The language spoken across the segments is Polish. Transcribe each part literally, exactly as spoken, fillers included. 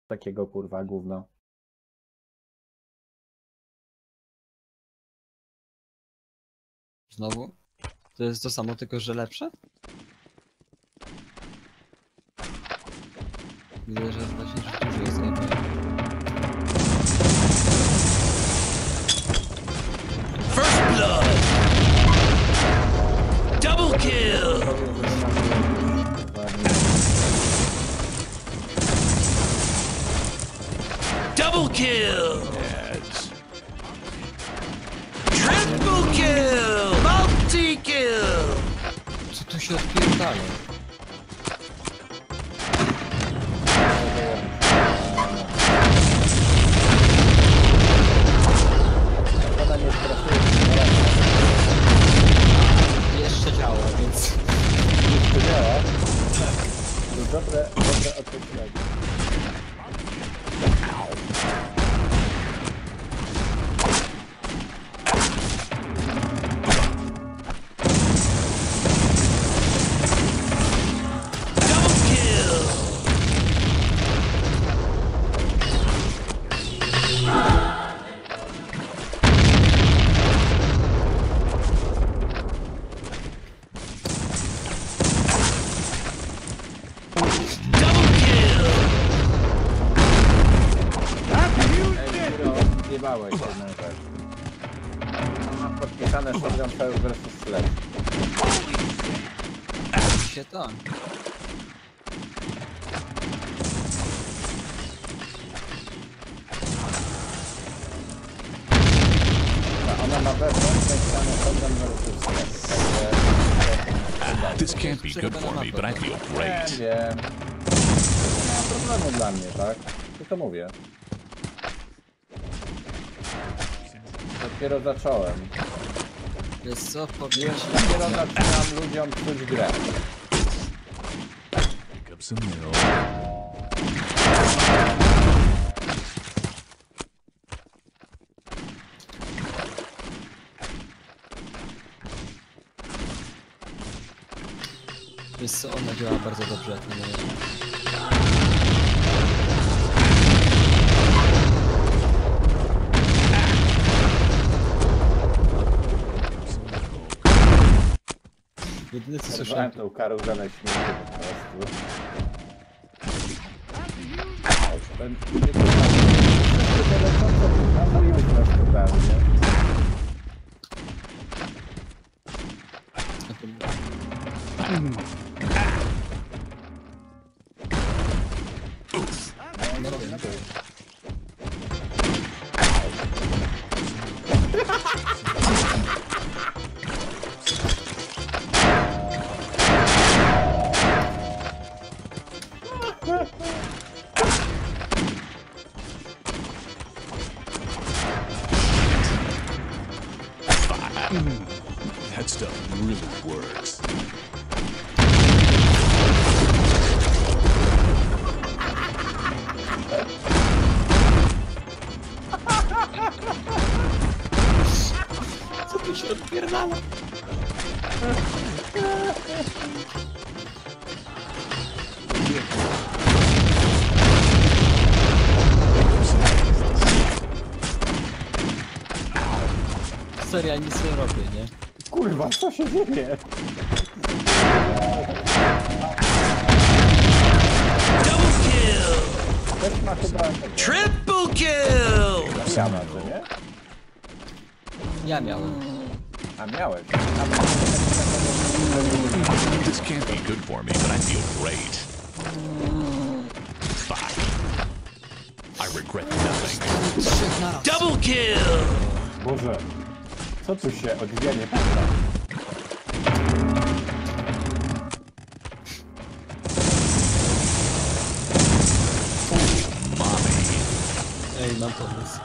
takiego kurwa gówno. Znowu? To jest to samo, tylko że lepsze? Widzę, że właśnie że dużo jest gameplay. First blood! Double kill! Double kill! Yes. Triple kill! Multi-kill! Co tu się odpierdala? Ona nie straszuje. Jeszcze działa, więc... Jeszcze działa? Tak. Dobre, dobre określenie. Zjebałeś jedną rzecz. Mam podpisane Shotgun Fire versus Slash. się to. Ona ma wewnątrz napisane Shotgun versus Slash. This can't be good for me, but I feel great. Nie wiem. Nie ma problemu dla mnie, tak? Tylko mówię. Dopiero zacząłem. Jest co? Powiem. Więc dopiero zaczynam ludziom psuć grę. Pick up some milk. Wiesz co, ona działa bardzo dobrze jak na mnie. Jedyne co słyszałem tą karuzelę śmiechu po prostu. Będzie to no już masz totalnie. No robię, no to That stuff really works. co tu się odpierdala? Serio, ja nic nie robię, nie? Kurwa, co się dzieje? Double kill! Też ma chyba... Triple kill! Ja mam, to nie? Ja miałem. A miałeś. This can't be good for me, but I feel great. Fuck. I regret nothing. Trzech naraz. Double kill! Boże, co tu się odwija nie prawda? Ej, mam pomysł.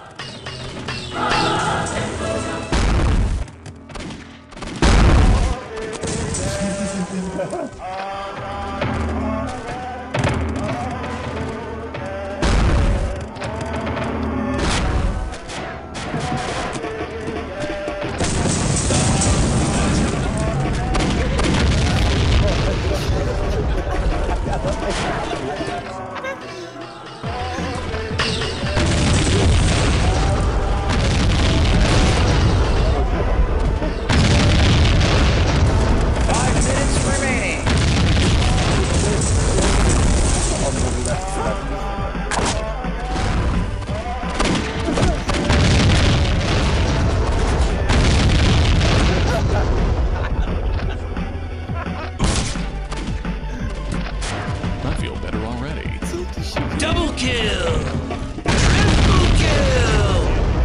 kill! Triple kill!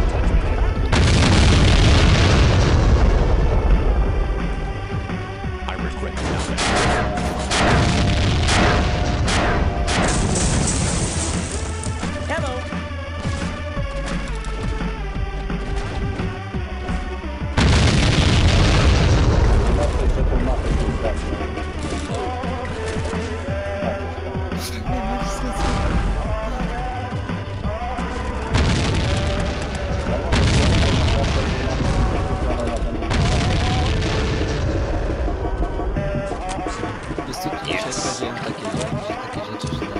I regret nothing. Zobaczcie, że tą mapę tu zdechnę. Jest tu dzisiaj sprawdziłem takie, takie rzeczy, że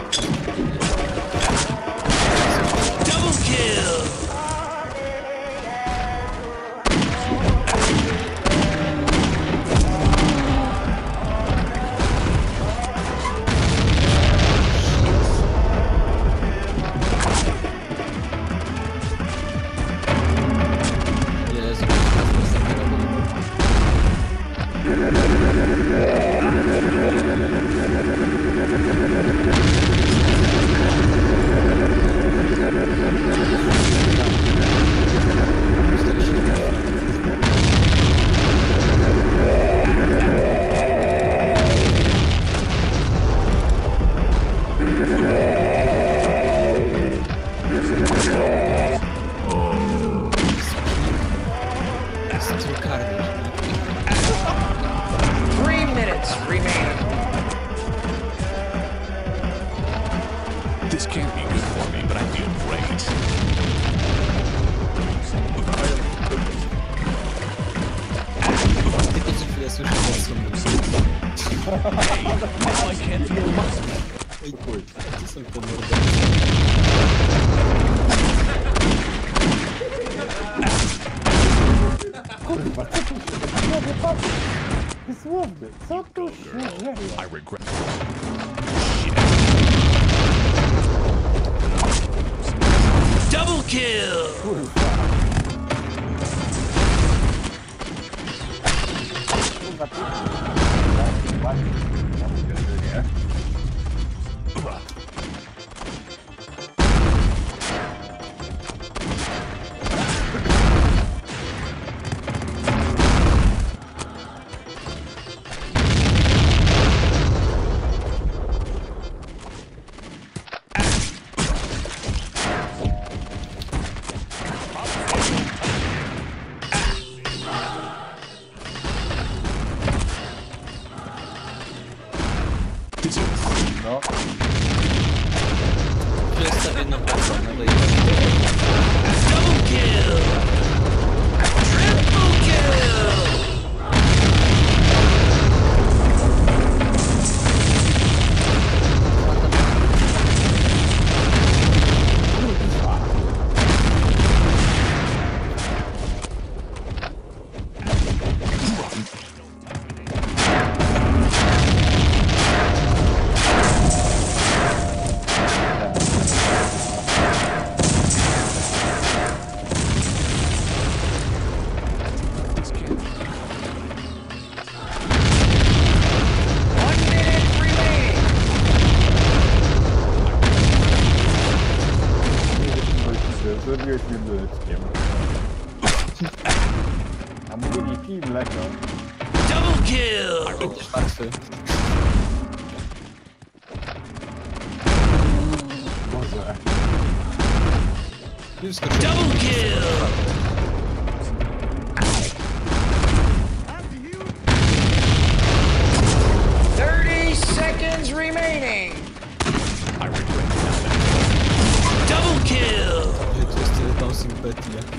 Double kill! Jezu, to jest to karny. Three minutes remaining. This can't be good for me, but I feel great. Tylko co chwilę słyszę głos. Now I can't feel muscle. Ej, gdzie są te mordy? Kurwa, co tu się dzieje? Patrz! Dosłownie, co tu się dzieje? I regret. Double kill! Kurwa. Kurwa, ty... Ładnie. Ja mówię, że nie. This is No. Przestawię na palca, no to Double kill! Triple kill! this can't be. One minute remaining. Zrobiłeś mnie mleczkiem. A mówili pij mleko. Double kill! będziesz martwy. Boże. Już skoczyłem. Double kill! Thirty seconds remaining. I regret nothing. Double kill! To jest tyle bouncing Betty, jak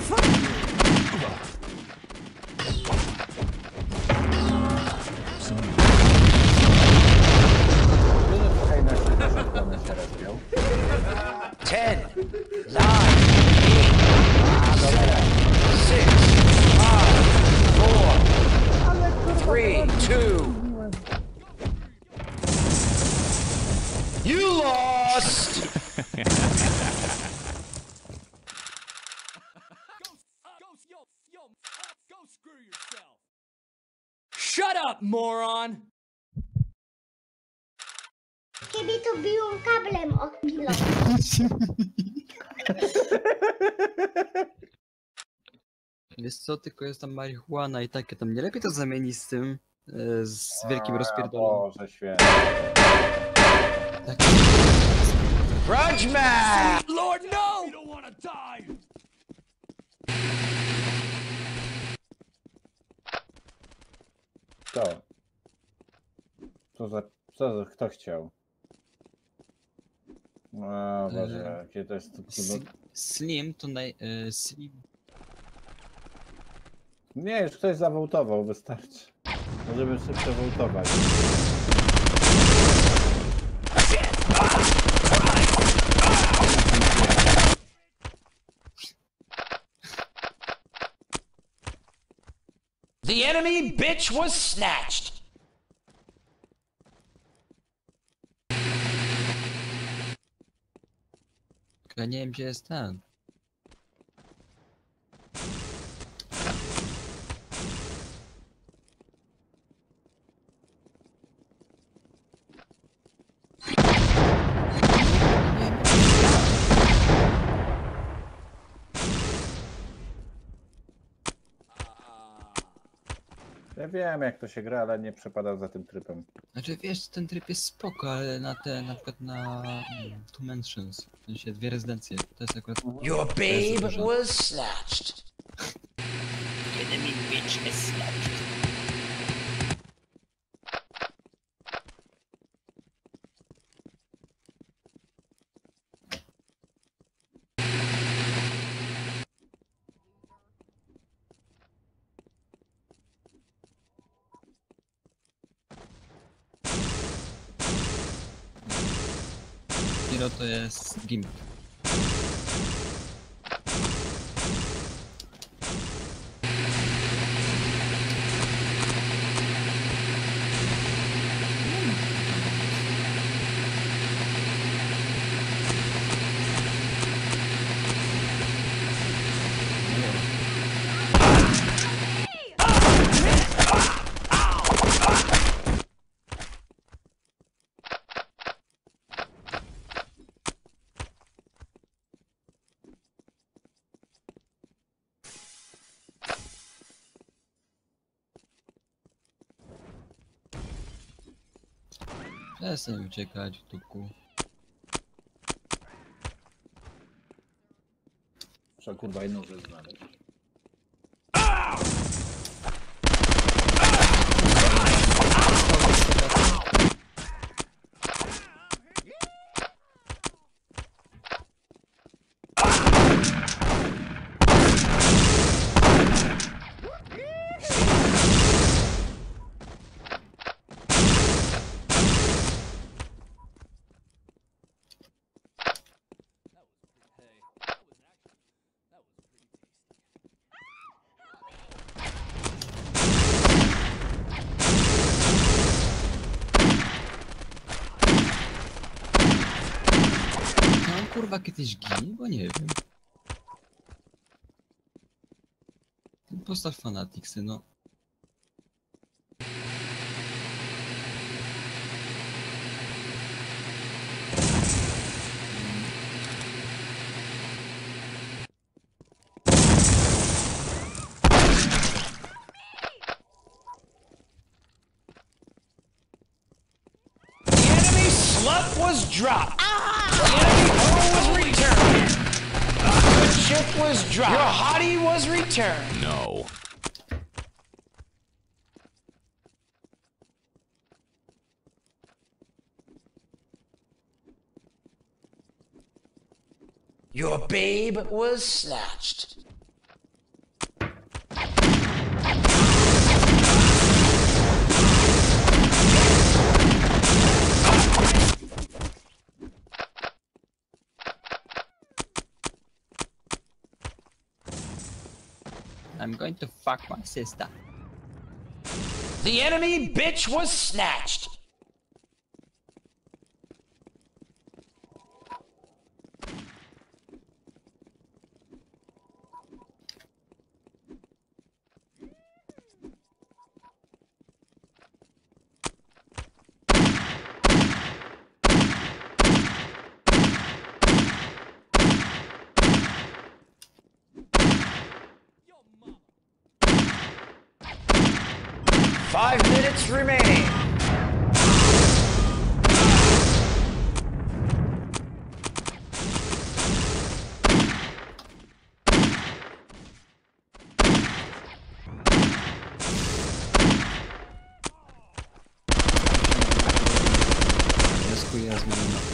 Hej, na się zasadkone się rozbiał. Ten, nine, eight, six, five, four, three, two. You lost. Shut up, moron! ciebie to biłam kablem od kilo. Wiesz co, tylko jest tam marihuana i takie, tam nie lepiej to zamienić z tym, e, z wielkim A, rozpierdolem. Boże święty. Tak. Grudge match! Lord, no! You don't want to die! Kto? Co za... Co za... Kto chciał? O Boże, Eee, jakie to jest... Sl- Slim to naj... E, slim... Nie, już ktoś zawołtował, wystarczy. Możemy szybko wołtować. The enemy bitch was snatched. Ja nie wiem, gdzie jest ten. Ja wiem jak to się gra, ale nie przepadam za tym trybem. Znaczy wiesz, ten tryb jest spoko, ale na te, na przykład na mm, Two Mansions, w sensie dwie rezydencje, to jest akurat... Your babe was snatched. Enemy bitch is snatched. Hero to jest gimp. Przestań uciekać, tuku. Muszę kurwa jedną rzecz znaleźć. No kurwa kiedyś ginie, bo nie wiem. Postaw Fanaticsy, no. The enemy slut was dropped. The enemy whore was returned. The chick was dropped. Your hottie was returned. No. Your babe was snatched. I'm going to fuck my sister. The enemy bitch was snatched. Five minutes remaining. Riskuję zmianę mapy.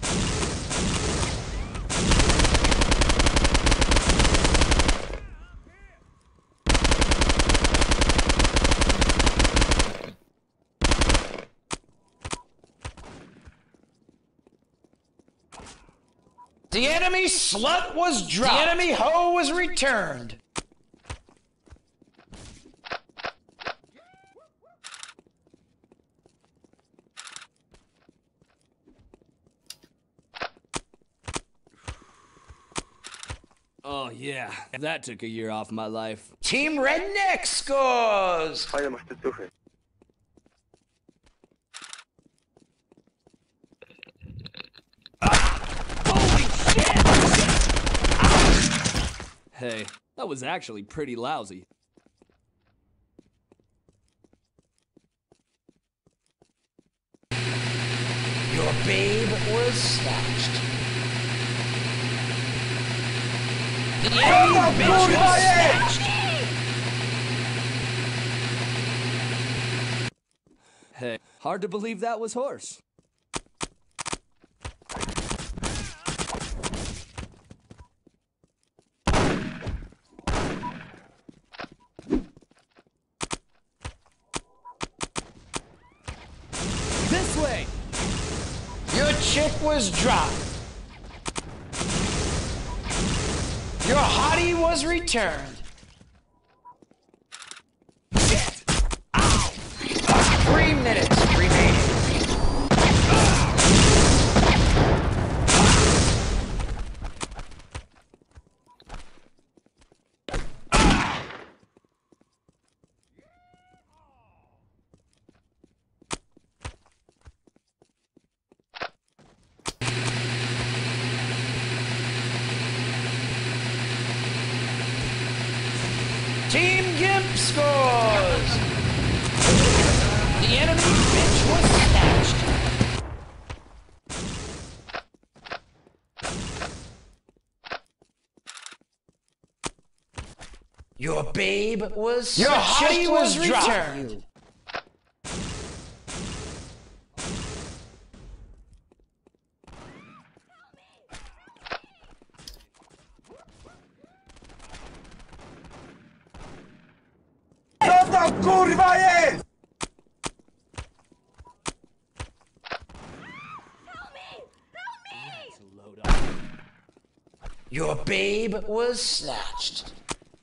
The enemy slut was dropped. The enemy hoe was returned. Oh yeah, that took a year off my life. Team Redneck scores. Hey, that was actually pretty lousy. Your babe was snatched. The enemy bitch was snatched. Hey, hard to believe that was horse. This way! Your chick was dropped. Your hottie was returned. Shit! Ow! Three minutes remaining. Team Gimp scores! The enemy bitch was snatched. Your babe was Your hottie was returned. Kurwa jest! Your babe was snatched.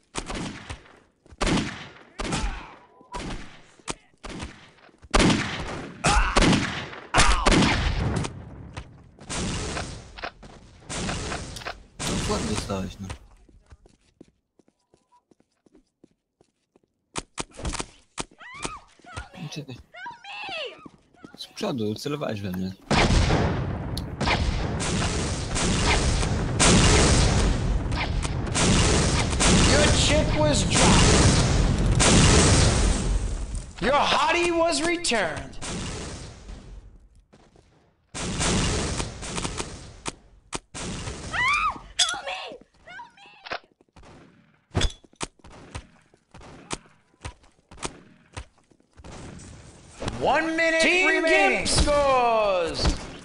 No ładnie dostałeś, no. Czekaj. Z przodu, celowałeś we mnie. Your chick was dropped. Your hottie was returned. One minute Team remaining. Gimp scores.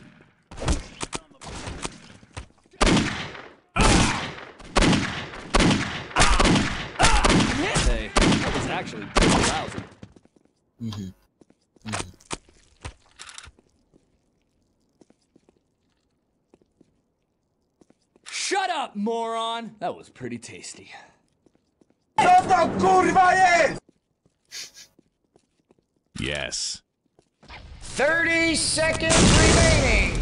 Hey, that was actually pretty lousy. Mhm. Mhm. Shut up, moron! That was pretty tasty. Co to kurwa jest? Yes. Thirty seconds remaining.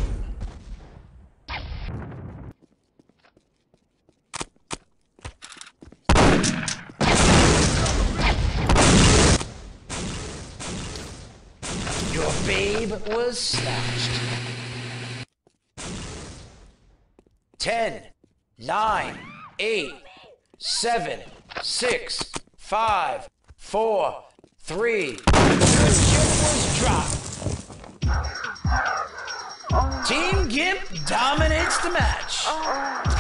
Your babe was snatched. Ten, nine, eight, seven, six, five, four, three. Good chip was dropped. Team Gimp dominates the match.